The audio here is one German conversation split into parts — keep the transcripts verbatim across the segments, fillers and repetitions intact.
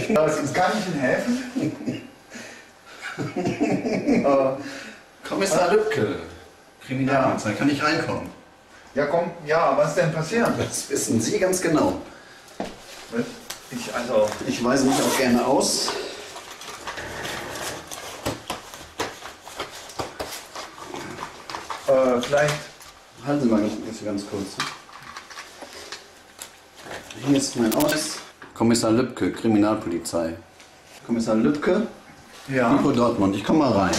Kann ich Ihnen helfen? äh, Kommissar Lübke, Kriminalpolizei, ja. Kann ich reinkommen? Ja, komm, ja, was ist denn passiert? Das wissen Sie ganz genau. Ich, also... Ich weise mich auch gerne aus. Äh, vielleicht... Halten Sie mal ganz, ganz kurz. Hier ist mein Ausweis. Kommissar Lübke, Kriminalpolizei. Kommissar Lübke, ja. Hypo Dortmund, ich komme mal rein.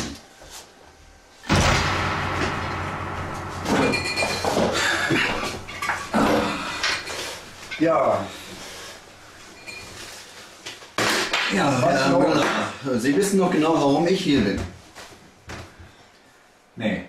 Ja. Ja, Herr Müller, Sie wissen doch genau, warum ich hier bin. Nee.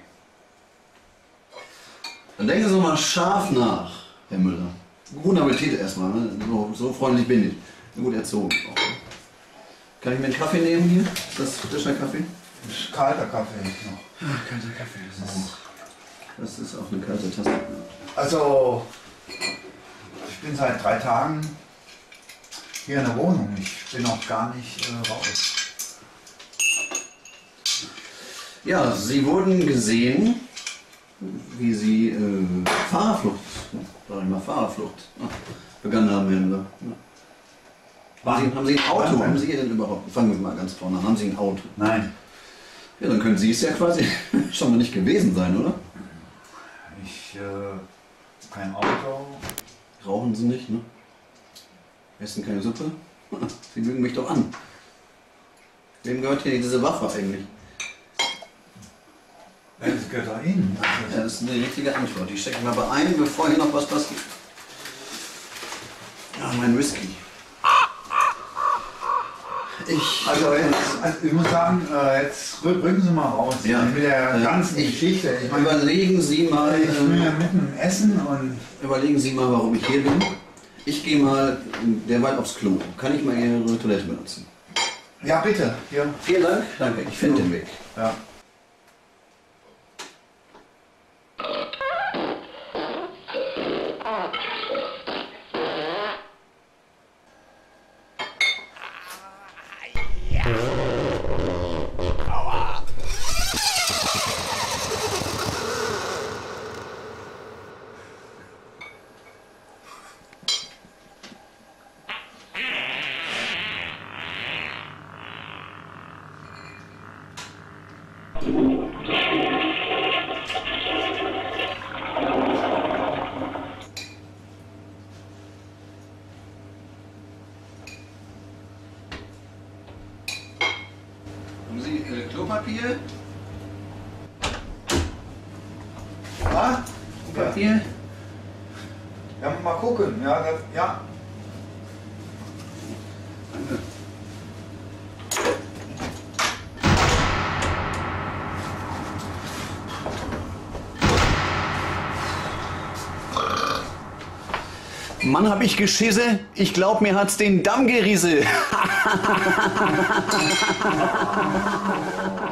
Dann denken Sie doch mal scharf nach, Herr Müller. Guten Appetit erstmal, ne? so, so freundlich bin ich. Gut erzogen. Kann ich mir einen Kaffee nehmen hier? Ist das frischer Kaffee? Kalter Kaffee noch. Ah, kalter Kaffee. Das ist, das ist auch eine kalte Tasse. Also, ich bin seit drei Tagen hier in der Wohnung. Ich bin noch gar nicht äh, raus. Ja, Sie wurden gesehen, wie Sie äh, Fahrerflucht, sag ich mal Fahrerflucht, ja, begangen haben, Herr Müller. Ja. Haben, Sie, haben Sie ein Auto? Wann? Haben Sie denn überhaupt? Fangen wir mal ganz vorne an. Haben Sie ein Auto? Nein. Ja, dann können Sie es ja quasi schon mal nicht gewesen sein, oder? Ich, äh, kein Auto. Rauchen Sie nicht, ne? Essen keine Suppe? Sie lügen mich doch an. Wem gehört hier diese Waffe eigentlich? Das gehört doch Ihnen. Ja, das ist eine richtige Antwort. Die stecken wir aber ein, bevor hier noch was passiert. Ja, mein Whisky. Ich, Also, jetzt, also ich muss sagen, äh, jetzt rü rücken Sie mal raus. Ja. Mit der ganzen Ich- Geschichte. Ich meine, überlegen Sie mal, ich bin ja äh, mitten im Essen und... überlegen Sie mal, warum ich hier bin. Ich gehe mal derweil aufs Klo. Kann ich mal Ihre Toilette benutzen? Ja, bitte. Hier. Vielen Dank. Danke. Ich finde den Weg. Ja. Haben Sie äh, Klopapier? Was? Klopapier? Ja, mal gucken. Ja, das, ja. Danke. Mann, hab ich Geschisse? Ich glaub, mir hat's den Damm gerissen.